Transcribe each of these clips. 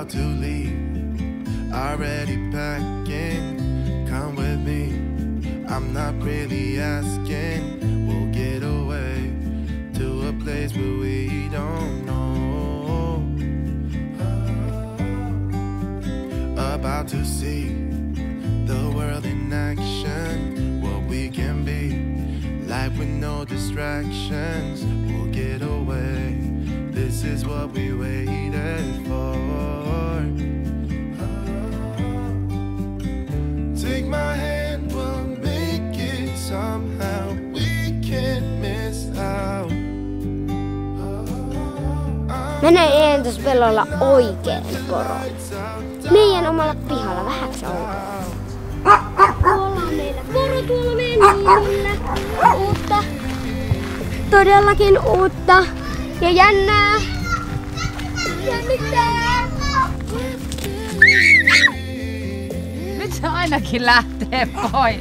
about to leave, already packing. Come with me, I'm not really asking. We'll get away to a place where we don't know. About to see the world in action, what we can be, life with no distractions. We'll get away, this is what we waited for. Take my hand, we'll make it somehow. We can't miss out. Menee entuspellolla oikein poro. Meidän omalla pihalla vähäksi outoa. Tuolla on meillä poro, tuolla meidän niillä. Uutta. Todellakin uutta. Ja jännää. Jännittää. Nyt se ainakin lähtee pois.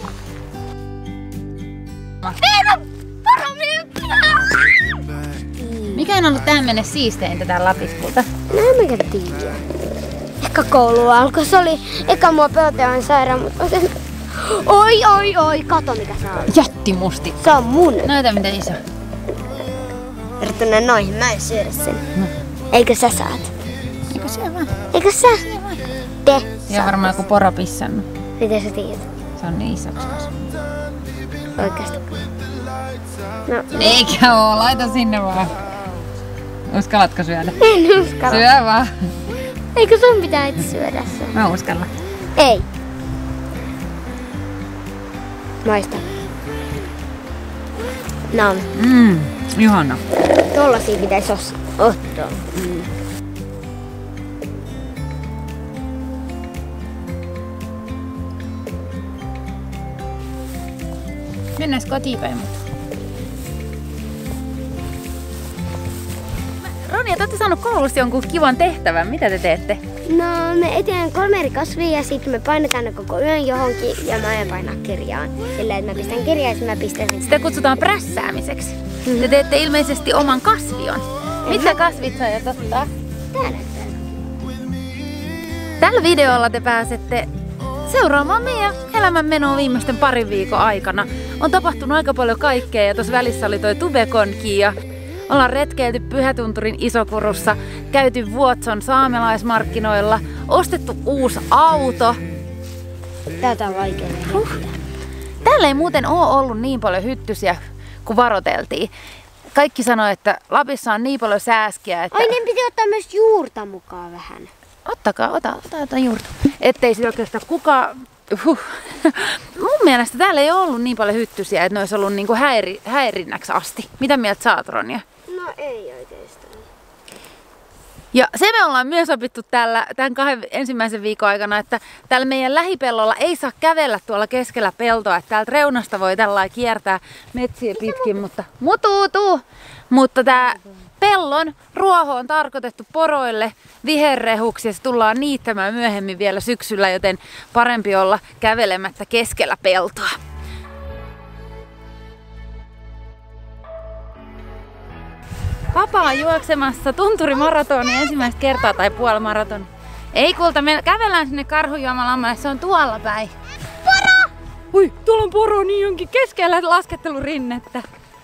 Mikä on ollut tähän mennessä siisteintä tää Lapiskulta? No en mikä tiedä. Ehkä koulu alkoi. Se oli eka mua pelteään sairaan, mutta oi, kato mikä se on. Jättimusti. Se on mun. Näytä miten iso. Verrattuna noihin, mä en syödä sen. No. Eikö sä saat? Eikö se vaan? Eikö sä? Te. Ja varmaan joku poro pissannut. Miten sä tiedät? Se on niin isoksi. Oikeasti. No. Eikä oo, laita sinne vaan. Uskallatko syödä? En uskalla. Syö vaan. Eikö sun pitää itse syödä se? Mä uskalla. Ei. Maista. Nam. Ihana. Tollasia pitäis ottaa. Mennääs kotiin päin mut. Ronja, te ootte saanut koulussa jonkun kivan tehtävän. Mitä te teette? No, me eteen 3 eri kasvia ja sitten me painetaan ne koko yön johonkin ja mä aion painaa kirjaan. Silleen, että mä pistän kirjaa ja mä pistän sen. Sitä kutsutaan prässäämiseksi. Te teette ilmeisesti oman kasvion. Mitä kasvit sä aiot ottaa? Täällä. Tällä videolla te pääsette seuraamaan meidän elämänmenoa viimeisten parin viikon aikana. On tapahtunut aika paljon kaikkea ja tuossa välissä oli toi Tubekonki ja ollaan retkeilty Pyhätunturin Isokurussa, käyty Vuotson saamelaismarkkinoilla, ostettu uusi auto. Tätä on vaikea. Täällä ei muuten oo ollut niin paljon hyttysiä kuin varoteltiin. Kaikki sanoi, että Lapissa on niin paljon sääskiä, että... Ai niin piti ottaa myös juurta mukaan vähän. Ota juurta. Ettei sitä oikeastaan kukaan... Mun mielestä täällä ei ollut niin paljon hyttysiä, että ne olisi ollut niinku häirinnäksi asti. Mitä mieltä sä oot, Ronja? No ei oikeastaan. Ja se me ollaan myös opittu tämän 2 ensimmäisen viikon aikana, että täällä meidän lähipellolla ei saa kävellä tuolla keskellä peltoa. Että täältä reunasta voi tällä kiertää metsiä pitkin, mutta tää pellon ruoho on tarkoitettu poroille viherrehuksi ja se tullaan niittämään myöhemmin vielä syksyllä, joten parempi olla kävelemättä keskellä peltoa. Papa on juoksemassa Tunturimaratonin ensimmäistä kertaa tai puolimaratoni. Ei kulta, me kävellään sinne Karhujuomalammalle, se on tuolla päin. Poro! Ui, tuolla on poro niin onkin keskellä laskettelurinnettä.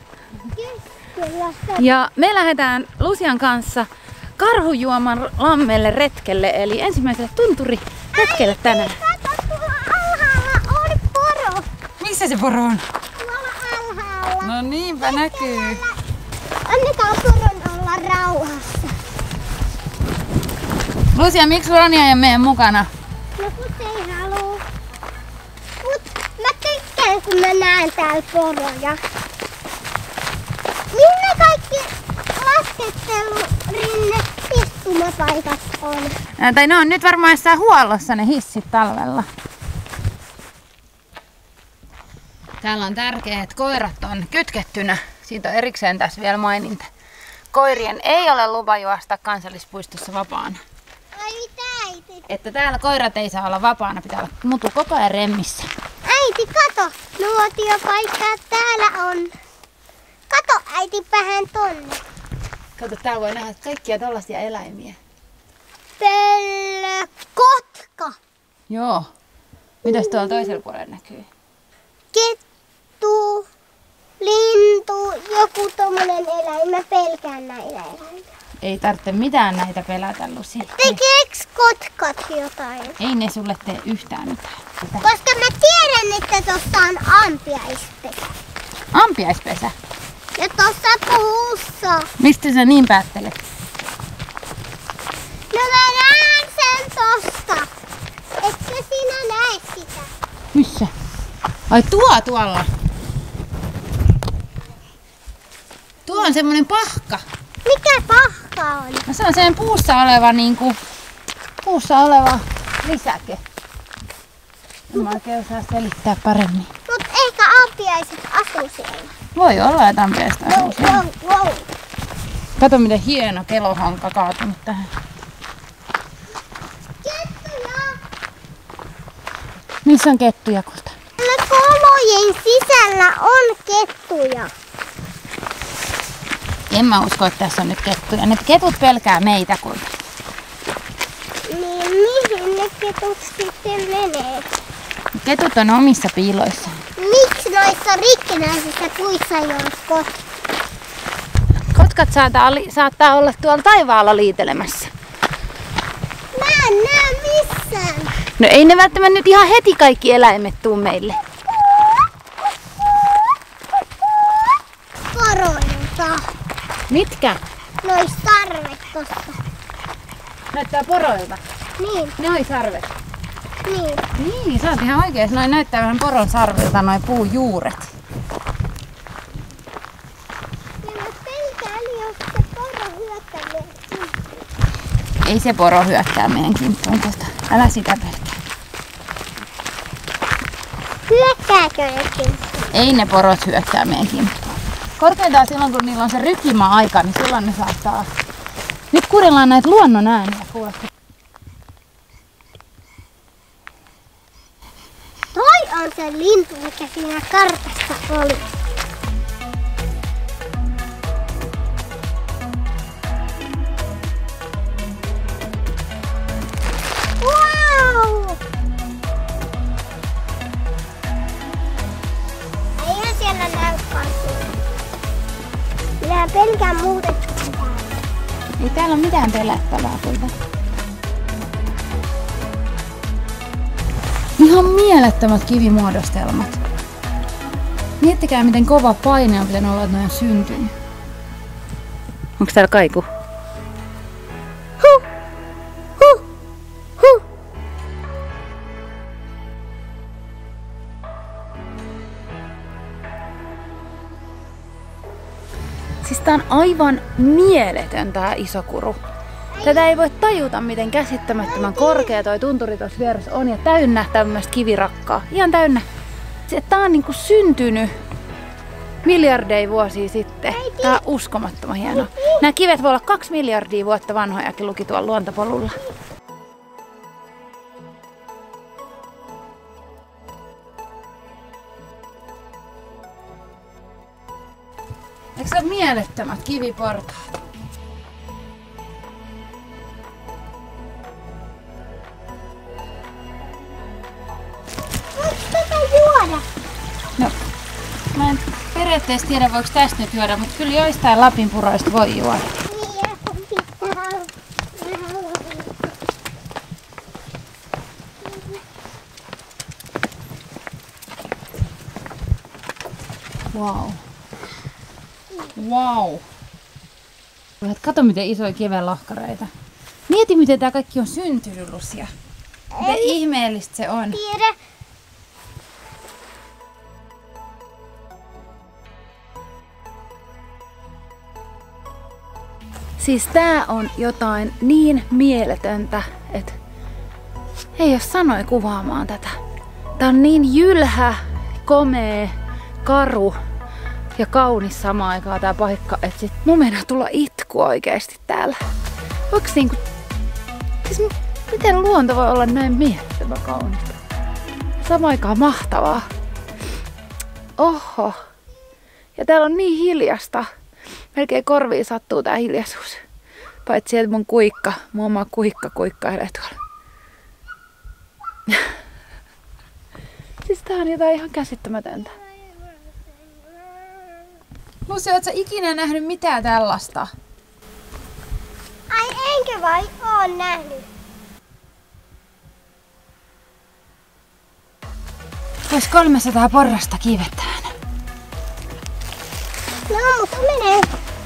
Ja me lähdetään Lucian kanssa Karhujuomalammelle retkelle, eli ensimmäiselle tunturiretkelle tänään. Tuolla alhaalla on poro. Missä se poro on? Tuolla alhaalla. No niinpä näkyy. Annetaan poron olla rauhassa. Lucia, miksi Ronja ei meidän mukana? No kun ei haluu. Mut mä tykkään kun mä näen täällä poroja. Minne kaikki laskettelurinne istumapaikat on? Tai ne on nyt varmaan jossain huollossa ne hissit talvella. Täällä on tärkeää, että koirat on kytkettynä. Siitä on erikseen tässä vielä maininta. Koirien ei ole lupa juosta kansallispuistossa vapaana. Ai mitä äiti? Että täällä koirat ei saa olla vapaana, pitää olla mutu koko ajan remmissä. Äiti, kato! Nuotiopaikkaa täällä on. Kato äiti vähän tonne. Kato, täällä voi nähdä kaikkia tällaisia eläimiä. Kotka. Joo. Mitäs tuolla toisella puolella näkyy? Kettu. Lintu. Joku tommonen eläin. Mä pelkään näitä eläimiä. Ei tarvitse mitään näitä pelätä, Lucy. Tekeeks kotkat jotain? Ei ne sulle tee yhtään mitään. Koska mä tiedän, että tossa on ampiaispesä. Ampiaispesä? Ja tossa puussa. Mistä sä niin päättelet? No mä näen sen tosta. Etkö sinä näe sitä? Missä? Ai tuolla. Tuo on semmonen pahka. Mikä pahka on? No se on semmonen puussa oleva lisäke. En mä oikein osaa selittää paremmin. Mut ehkä ampiaiset asuu siellä. Voi olla, että ampiaista asuu siellä. Wow. Kato miten hieno kelohonka kaatunut tähän. Kettuja! Missä on kettuja, Kulta? Kolojen sisällä on kettuja. En mä usko, että tässä on nyt kettuja. Ne ketut pelkää meitä, Kulta. Niin mihin ne ketut sitten menee? Ketut on omissa piiloissaan. Miksi noissa rikkinäisissä puissa ei ole kotka? Kotkat saattaa olla tuolla taivaalla liitelemässä. Mä en näe missään. No ei ne välttämättä nyt ihan heti kaikki eläimet tuu meille. Poroilta. Mitkä? Nois sarvet tossa. Näyttää poroilta. Niin, Noi sarvet. niin. Niin, sä oot ihan oikees. Noi näyttää vähän poron sarvilta, noi puun juuret. Ja mä pelkään, jos se poro hyökkää meidän kimppuun. Ei se poro hyökkää meidän kimppuun tästä. Älä sitä pelkää. Hyökkääkö ne kimppuun? Ei ne porot hyökkää meidän kimppuun. Korkeintaan silloin, kun niillä on se rykimä-aika, niin silloin ne saattaa... Nyt kuunnellaan näitä luonnon ääniä, kuulette. Toi on se lintu, mikä siinä kartassa oli. Wow! Eihän siellä näy kasvua. Minä pelkään muuten täällä. Ei täällä ole mitään pelättävää, Kulta. Ihan mielettömät kivimuodostelmat. Miettikää, miten kova paine on pitänyt olla, että ne on syntynyt. Onko täällä kaiku? Huh! Huh! Huh! Siis tää on aivan mieletön tää iso kuru. Tätä ei voi tajuta, miten käsittämättömän korkea toi tunturi tuossa vieressä on ja täynnä tämmöistä kivirakkaa. Ihan täynnä. Tää on niinku syntynyt miljardeja vuosia sitten. Tää on uskomattoman hieno. Nämä kivet voi olla 2 miljardia vuotta vanhojakin, luki tuolla luontopolulla. Eikö se ole mielettömät kiviportaat? Voiko tätä juoda? No, mä en periaatteessa tiedä, voiko tästä nyt juoda, mutta kyllä joistain lapinpuroista voi juoda. Niin, pitää. Wow. Wow. Kato miten isoja kivenlohkareita. Mieti miten tää kaikki on syntynyt, Lucia. Miten ihmeellistä se on. Tiedä. Siis tää on jotain niin mieletöntä, että ei ole sanoja kuvaamaan tätä. Tää on niin jylhä, komea, karu ja kaunis samaan aikaan tää paikka, että sit mun meinaa tulla itku oikeesti täällä. Voiko niinku... Siis miten luonto voi olla näin mielettömän kaunista? Samaan aikaan mahtavaa. Oho. Ja täällä on niin hiljasta. Melkein korviin sattuu tää hiljaisuus. Paitsi että mun oma kuikka kuikkailee tuolla. Siis tää on jotain ihan käsittämätöntä. Lucy, ootko sä ikinä nähnyt mitään tällaista? Ai enkö vai oon nähnyt? Ois 300 porrasta kiivettään. No, mutta menee.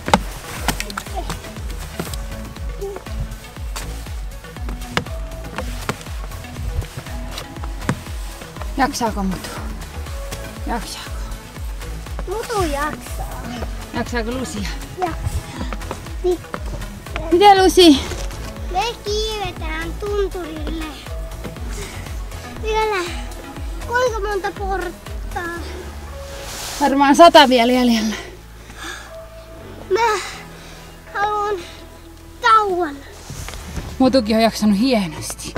Jaksaako Mutu? Jaksaako? Mutu jaksaa. Jaksaako Lucia? Jaksaa. Pikku. Mitä Lucy? Me kiivetään tunturille. Vielä kuinka monta portaa? Varmaan 100 vielä jäljellä. Mä haluan tauon. Mutukin on jaksanut hienosti.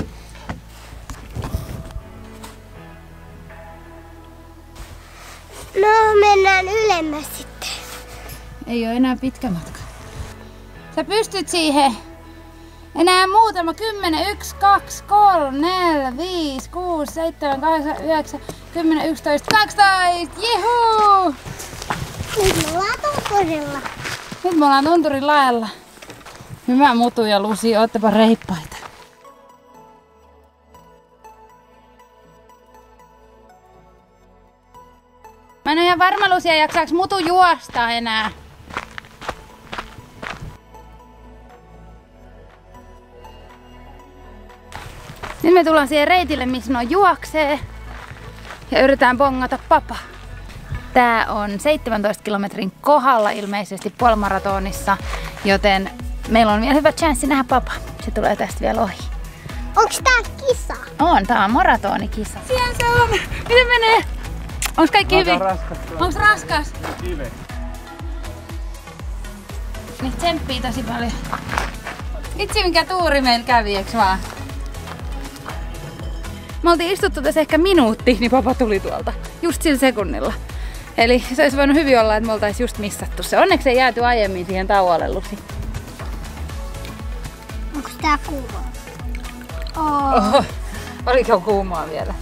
No, mennään ylemmäs sitten. Ei oo enää pitkä matka. Sä pystyt siihen. Enää muutama 10, 1, 2, 3, 4, 5, 6, 7, 8, 9, 10, 11, 12. Jehuu! Nyt me ollaan tunturilla. Nyt me ollaan tunturin laella. Hyvä Mutu ja Lucy, oottepa reippaita. Mä en oo ihan varma, Lucy, jaksaaks Mutu juosta enää. Nyt me tullaan siihen reitille, missä ne juoksee. Ja yritetään bongata papa. Tää on 17 kilometrin kohdalla ilmeisesti puolimaratonissa, joten meillä on vielä hyvä chanssi nähdä papa. Se tulee tästä vielä ohi. Onks tää kisa? On, tää on maratonikisa. Siellä se on! Miten menee? Onks kaikki hyvin? Onks raskas? Kive. Niin tsemppii tosi paljon. Vitsi mikä tuuri meillä kävi, eiks vaan? Me oltiin istuttu tässä ehkä minuutti, niin papa tuli tuolta. Just sillä sekunnilla. Eli se olisi voinut hyvin olla, että me oltais just missattu se. Onneksi ei jääty aiemmin siihen tauolle, Lucy. Onks tää kuuma? Oho. Oliko kuumaa vielä?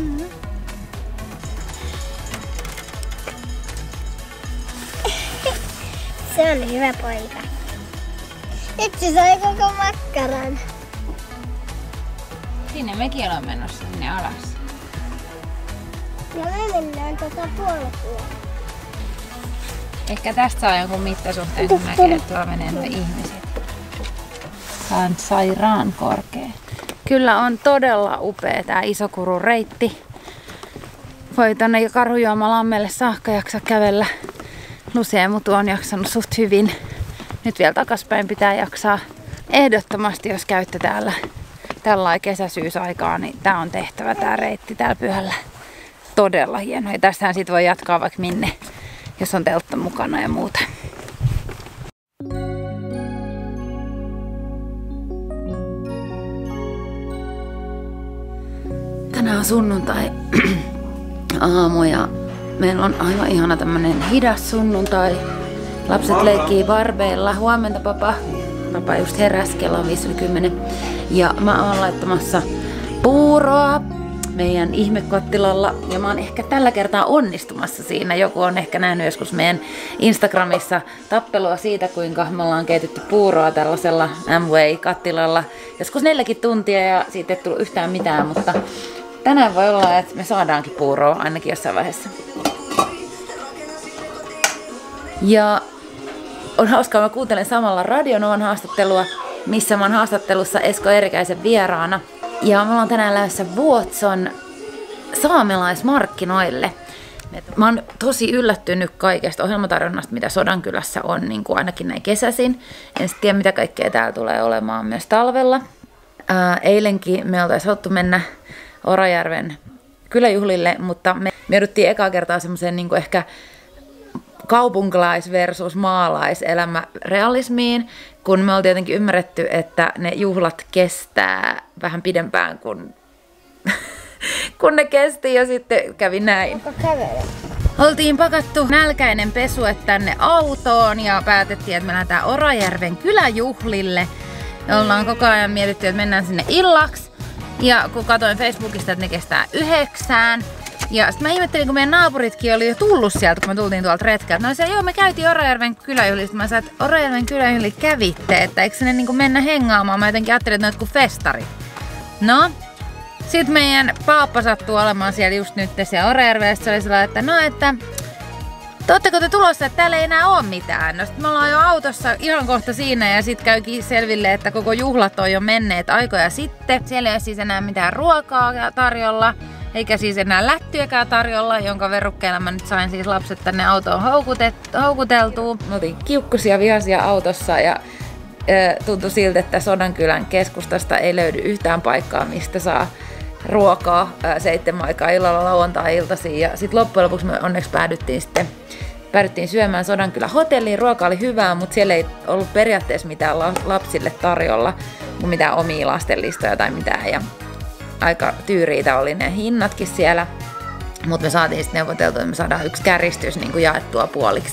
Se on hyvä poika. Nyt se sai koko makkaran. Sinne mekin ollaan menossa, sinne alas. Ja me mennään puolella. Ehkä tästä saa jonkun mittasuhteen mäkeä, että tuolla menee nuo ihmiset. Tää on sairaan korkea. Kyllä on todella upea tää Isokurun reitti. Voi tonne Karhujuomalammelle saakka jaksa kävellä. Lucy ja Mutu on jaksanut suht hyvin. Nyt vielä takaspäin pitää jaksaa. Ehdottomasti jos käytte täällä tällainen kesäsyysaikaa, niin tää on tehtävä tää reitti täällä pyhällä. Todella hieno. Ja tästähän sit voi jatkaa vaikka minne, jos on teltta mukana ja muuta. Tänään on sunnuntai aamu ja meillä on aivan ihana tämmönen hidas sunnuntai. Lapset leikkii barbeilla. Huomenta papa. Papa just heräs, kello on 5:10. Ja mä oon laittamassa puuroa meidän ihmekattilalla. Ja mä oon ehkä tällä kertaa onnistumassa siinä. Joku on ehkä nähnyt joskus meidän Instagramissa tappelua siitä, kuinka me ollaan keitetty puuroa tällaisella Amway-kattilalla. Joskus 4 tuntia ja siitä ei tullut yhtään mitään, mutta tänään voi olla, että me saadaankin puuroa ainakin jossain vaiheessa. Ja on hauskaa, mä kuuntelen samalla Radionovan haastattelua, missä mä oon haastattelussa Esko Eerikäisen vieraana. Ja me ollaan tänään lähdössä Vuotson saamelaismarkkinoille. Mä oon tosi yllättynyt kaikesta ohjelmatarjonnasta, mitä Sodankylässä on, niin kuin ainakin näin kesäisin. En sitten tiedä, mitä kaikkea täällä tulee olemaan myös talvella. Eilenkin me oltais haluttu mennä Orajärven kyläjuhlille, mutta me jouduttiin ekaa kertaa semmoiseen niin kuin ehkä kaupunkilais versus maalaiselämä realismiin, kun me oltiin jotenkin ymmärretty, että ne juhlat kestää vähän pidempään kuin kun ne kesti ja sitten kävi näin. Onko kävele? Oltiin pakattu nälkäinen pesue tänne autoon ja päätettiin, että me lähdetään Orajärven kyläjuhlille. Ja ollaan koko ajan mietitty, että mennään sinne illaksi. Ja kun katsoin Facebookista, että ne kestää 9. Ja sitten mä ihmettelin, kun meidän naapuritkin oli jo tullut sieltä, kun me tultiin tuolta retkeltä. Mä sanoin, joo, me käytiin Orajärven kyläjuhlilla. Mä sanoin, että Orajärven kyläjuhlilla kävitte, että eikö ne niinku mennä hengaamaan? Mä jotenkin ajattelin, että ne on jotkut festarit. No, sitten meidän paappa sattuu olemaan siellä just nyt siellä Orajärvellä. Se oli sellainen, että no, että ootteko te tulossa, että täällä ei enää ole mitään? No sit me ollaan jo autossa ihan kohta siinä ja sit käykin selville, että koko juhlat on jo menneet aikoja sitten. Siellä ei ole siis enää mitään ruokaa tarjolla, eikä siis enää lättyäkään tarjolla, jonka verukkeella mä nyt sain siis lapset tänne autoon houkuteltua. Me oltiin kiukkuisia vihaisia autossa ja tuntui siltä, että Sodankylän keskustasta ei löydy yhtään paikkaa, mistä saa ruokaa 7 aikaa illalla lauantai-iltaisin. Ja sitten loppujen lopuksi me onneksi päädyttiin syömään Sodankylän hotelliin. Ruoka oli hyvää, mutta siellä ei ollut periaatteessa mitään lapsille tarjolla, kuin mitään omia lastenlistoja tai mitään. Ja aika tyyriitä oli ne hinnatkin siellä. Mutta me saatiin sitten neuvoteltua, että me saadaan yksi käristys niin kuin jaettua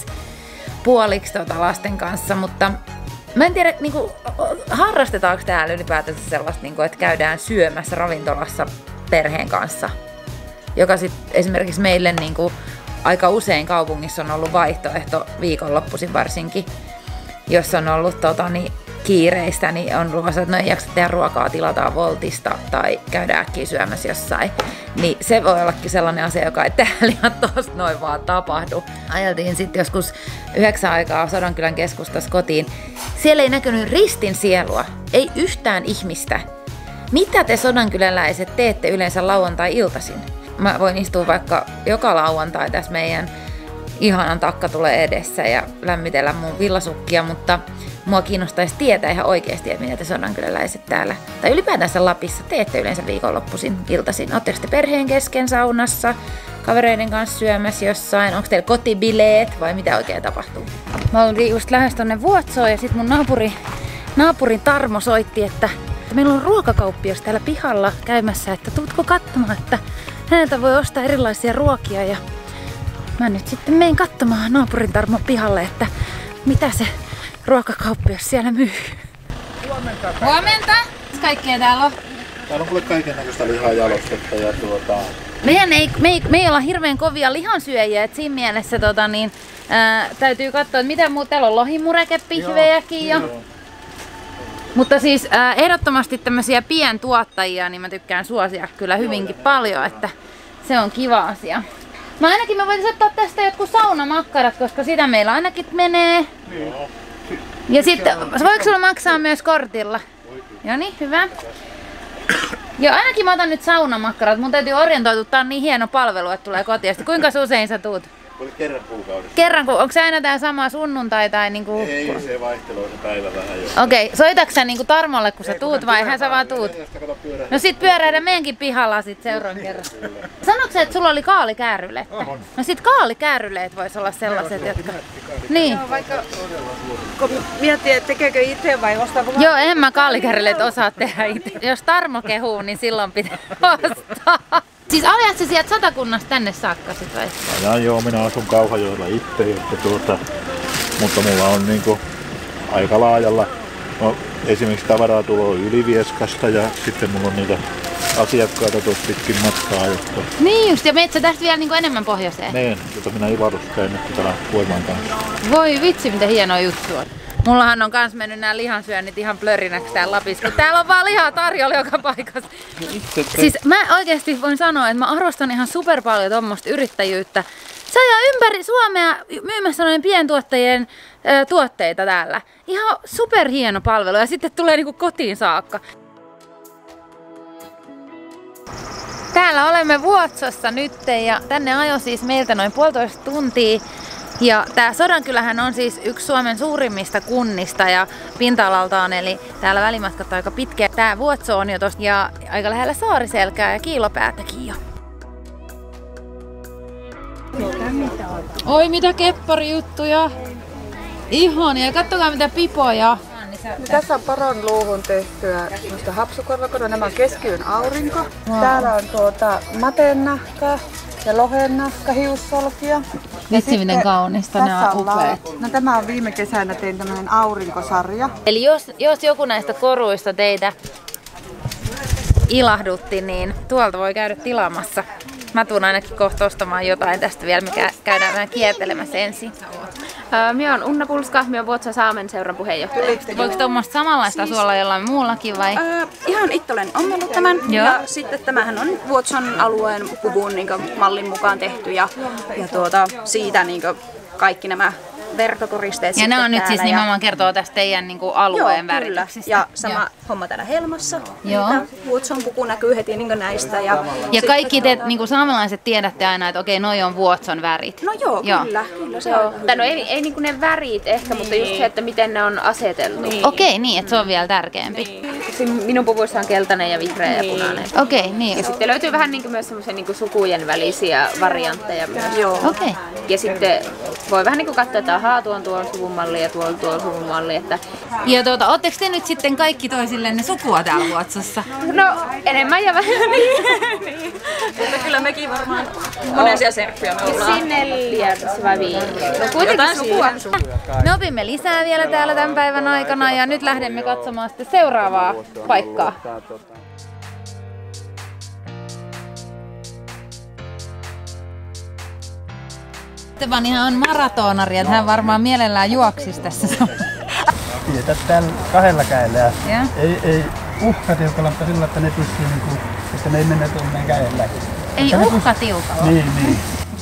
puoliksi lasten kanssa. Mutta mä en tiedä, niin kuin, harrastetaanko täällä ylipäätänsä sellaista, niin kuin, että käydään syömässä ravintolassa perheen kanssa. Joka sitten esimerkiksi meille niin kuin, aika usein kaupungissa on ollut vaihtoehto viikonloppuisin varsinkin. Jos on ollut kiireistä, niin on luvassa, että no ei jaksa tehdä ruokaa, tilataan Voltista tai käydään äkkiä syömässä jossain. Niin se voi ollakin sellainen asia, joka ei täällä ihan tosta noin vaan tapahdu. Ajeltiin sitten joskus 9 aikaa Sodankylän keskustassa kotiin. Siellä ei näkynyt ristin sielua, ei yhtään ihmistä. Mitä te sodankyläläiset teette yleensä lauantai-iltaisin? Mä voin istua vaikka joka lauantai tässä meidän ihanan takka tulee edessä ja lämmitellä mun villasukkia, mutta mua kiinnostaisi tietää ihan oikeasti, että mitä te sodankyläläiset täällä tai ylipäätänsä Lapissa teette yleensä viikonloppuisin iltaisin. Ootteko te perheen kesken saunassa, kavereiden kanssa syömässä jossain? Onko teillä kotibileet vai mitä oikein tapahtuu? Mä olin just lähes tonne Vuotsoon ja sit mun naapurin Tarmo soitti, että meillä on ruokakauppias täällä pihalla käymässä, että tuutko katsomaan, että häneltä voi ostaa erilaisia ruokia. Ja mä nyt sitten menen katsomaan naapurin Tarmon pihalle, että mitä se ruokakauppias siellä myy. Huomenta. Huomenta! Kaikkea täällä on? Täällä on kuule kaikennäköistä lihajalostetta ja Me ei olla hirveän kovia lihansyöjiä, et siinä mielessä täytyy katsoa, että mitä muuta. Täällä on lohimurekepihvejäkin jo. Mutta siis ehdottomasti tämmöisiä pientuottajia, niin mä tykkään suosia kyllä hyvinkin paljon, että se on kiva asia. Mä voitais ottaa tästä jotkut saunamakkarat, koska sitä meillä ainakin menee. Ja sitten, voiko sulla maksaa myös kortilla? Joni, hyvä. Joo, ainakin mä otan nyt saunamakkarat. Mun täytyy orientoitua, tää on niin hieno palvelu, että tulee kotiin. Kuinka usein sä tuut? Kerran kuukaudessa. Onko se aina tää sama sunnuntai tai niinku? Ei, se vaihteluu se päivä vähän jo. Okei, soitatko sä niinku Tarmolle kun sä tuut vai hän sä vaan tuut? No sit pyöräidään meidänkin pihalla sit seuraavan kerran. Sanoitko sä, että sulla oli kaalikäärylettä? No sit kaalikääryleet vois olla sellaiset, jotka... Niin. No, vaikka kun miettii, että tekeekö itse vai ostaako? Joo, en mä kaalikääryleet osaa tehdä itse. Jos Tarmo kehuu, niin silloin pitää ostaa. Siis ajat sä sieltä Satakunnasta tänne saakka sit vai? Joo, minä asun Kauhajoella itse, mutta mulla on niinku aika laajalla. No, esimerkiksi tavaraa tulee Ylivieskasta ja sitten mulla on niitä asiakkaita tuossa pitkin matkaa. Jotka... Niin just, ja meet sä tästä vielä niinku enemmän pohjoiseen? Niin, jota minä Ivarussa käyn nyt täällä Voiman kanssa. Voi vitsi, mitä hienoa juttu on. Mullahan on kans mennyt nää lihansyönnit ihan plörinäksi täällä Lapissa, kun täällä on vaan lihaa tarjolla joka paikassa. Siis mä oikeesti voin sanoa, että mä arvostan ihan super paljon tommoista yrittäjyyttä. Sä ajaa ympäri Suomea myymässä noiden pientuottajien tuotteita täällä. Ihan super hieno palvelu ja sitten tulee niinku kotiin saakka. Täällä olemme Vuotsossa nyt ja tänne ajo siis meiltä noin 1,5 tuntia. Ja tää Sodankylähän on siis yksi Suomen suurimmista kunnista ja pinta-alaltaan, eli täällä välimatkat on aika pitkä. Tää Vuotso on jo tosta ja aika lähellä Saariselkää ja Kiilopäätäkin jo. Oi mitä kepparijuttuja! Ihania, kattokaa mitä pipoja! Tässä on poron luuhun tehtyä hapsukorvakoda. Nämä on keskiyön aurinko. Wow. Täällä on matennahka, ja lohennahka hiussolkia. Vitsi miten kaunista, ne on upeat. No tämä on viime kesänä tein tämmönen aurinkosarja. Eli jos joku näistä koruista teitä ilahdutti, niin tuolta voi käydä tilaamassa. Mä tuun ainakin kohta ostamaan jotain tästä vielä, mikä käydään vähän kiertelemässä ensin. Minä olen Unna Pulska, minä olen Vuotson Saamen seuran puheenjohtaja. Voiko tuommoista samanlaista suolla jollain muullakin vai? Ihan itse olen ommellut tämän. Joo. Ja sitten tämähän on Vuotson alueen puvun mallin mukaan tehty ja siitä kaikki nämä verkkokoristeet. Ja nämä on nyt siis nimenomaan kertoo tästä teidän alueen värityksistä. Ja sama homma täällä helmassa. Joo. Vuotson puku näkyy heti näistä. Ja kaikki te saamelaiset tiedätte aina, että okei, noi on Vuotson värit. No joo. Kyllä se on. Tai no ei ne värit ehkä, mutta just se, että miten ne on aseteltu. Niin. Okei, niin, että se on vielä tärkeämpi. Niin. Minun puvuissa on keltainen ja vihreä ja punainen. Okei, niin. Ja sitten löytyy vähän myös semmoisia sukujen välisiä variantteja myös. Joo. Okei. Ja sitten voi vähän katsoa, että ahaa, tuo on tuon suvun malli ja tuo on tuon suvun malli. Että... Ja ootteko te nyt sitten kaikki toisillenne sukua täällä Vuotsossa? No enemmän ja vähemmän. Niin. Että kyllä mekin varmaan monensia serkkuja me ollaan. Siinä 4 vai 5. No kuitenkin sukua. Me opimme lisää vielä täällä tämän päivän aikana ja nyt lähdemme katsomaan sitten seuraavaa paikkaa. Stefanihan on maratonari, että hän varmaan mielellään juoksisi tässä. Pidetään täällä 2 kädellä. Ei uhkatiukalla, mutta sillä, että ne pystyy, että ne ei mene tuonne kädellä. Ei uhkatiukalla? Niin.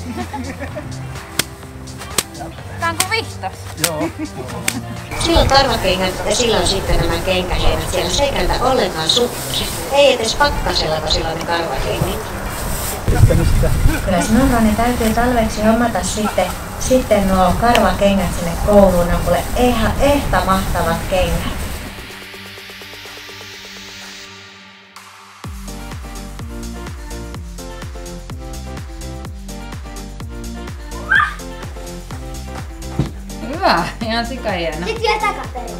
Tää on kuin vihtos. Joo. Silloin karvakengät ja silloin sitten nämä kenkäheinät siellä. Se ei käytä ollenkaan sukkia. Ei edes pakkasella, kun silloin ne karvakengät. Kyllä sanotaan, niin täytyy talveksi hommata sitten nuo karvakengät sinne kouluun. Ne on kuule ehta mahtavat kengät. Hyvä, ihan sikahieno. Nyt vielä takaperin.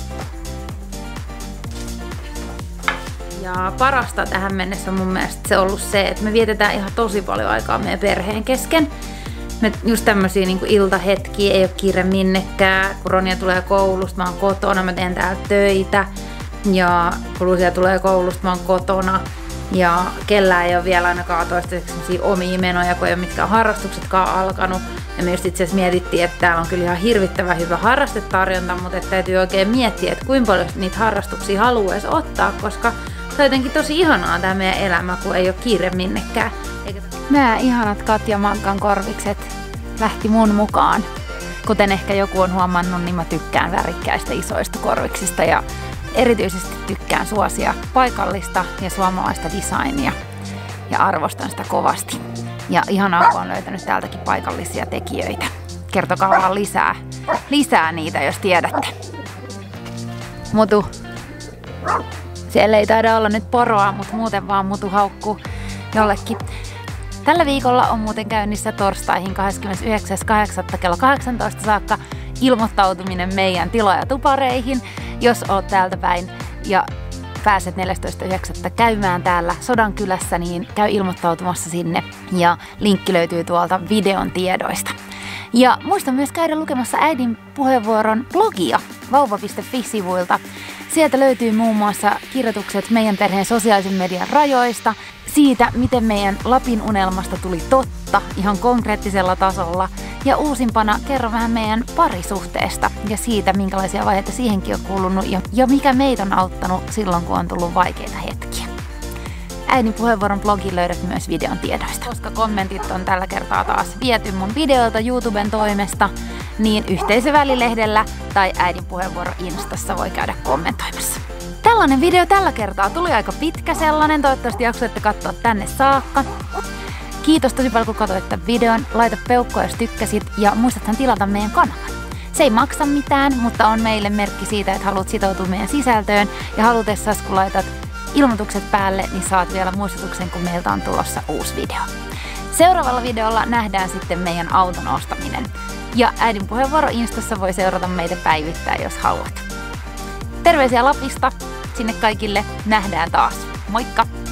Ja parasta tähän mennessä on mun mielestä se ollut se, että me vietetään ihan tosi paljon aikaa meidän perheen kesken. Me just tämmösiä iltahetkiä, ei ole kiire minnekään. Kun Ronja tulee koulusta, mä oon kotona, mä teen täällä töitä. Ja kun Lucia tulee koulusta, mä oon kotona. Ja kellään ei ole vielä ainakaan toistaiseksi omia menoja, kun ei ole mitkään harrastuksetkaan alkanut. Ja me just itse asiassa mietittiin, että täällä on kyllä ihan hirvittävän hyvä harrastetarjonta, mutta että täytyy oikein miettiä, että kuinka paljon niitä harrastuksia haluaisi ottaa, koska se on jotenkin tosi ihanaa tämä meidän elämä, kun ei ole kiire minnekään. Nämä ihanat Katja Mankan korvikset lähti mun mukaan. Kuten ehkä joku on huomannut, niin mä tykkään värikkäistä isoista korviksista ja erityisesti tykkään suosia paikallista ja suomalaista designia ja arvostan sitä kovasti. Ja ihanaa, kun on löytänyt täältäkin paikallisia tekijöitä. Kertokaa vaan lisää niitä, jos tiedätte. Mutu. Siellä ei taida olla nyt poroa, mutta muuten vaan Mutu haukkuu jollekin. Tällä viikolla on muuten käynnissä torstaihin 29.8. kello 18 saakka ilmoittautuminen meidän tilaajatupareihin. Jos oot täältä päin ja pääset 14.9. käymään täällä Sodankylässä, niin käy ilmoittautumassa sinne ja linkki löytyy tuolta videon tiedoista. Ja muista myös käydä lukemassa äidin puheenvuoron blogia vauva.fi-sivuilta. Sieltä löytyy muun muassa kirjoitukset meidän perheen sosiaalisen median rajoista, siitä miten meidän Lapin unelmasta tuli totta ihan konkreettisella tasolla ja uusimpana kerron vähän meidän parisuhteesta ja siitä minkälaisia vaiheita siihenkin on kuulunut ja mikä meitä on auttanut silloin kun on tullut vaikeita hetkiä. Äidin puheenvuoron blogin löydät myös videon tiedoista. Koska kommentit on tällä kertaa taas viety mun videolta YouTuben toimesta, niin Yhteisövälilehdellä tai äidin puheenvuoro Instassa voi käydä kommentoimassa. Tällainen video tällä kertaa tuli aika pitkä sellainen, toivottavasti jaksoitte katsoa tänne saakka. Kiitos tosi paljon kun katsoit tämän videon, laita peukkoa jos tykkäsit ja muistathan tilata meidän kanavan. Se ei maksa mitään, mutta on meille merkki siitä, että haluat sitoutua meidän sisältöön ja halutessasi kun laitat ilmoitukset päälle, niin saat vielä muistutuksen, kun meiltä on tulossa uusi video. Seuraavalla videolla nähdään sitten meidän auton ostaminen. Ja äidin puheenvuoro Instassa voi seurata meitä päivittäin, jos haluat. Terveisiä Lapista sinne kaikille. Nähdään taas. Moikka!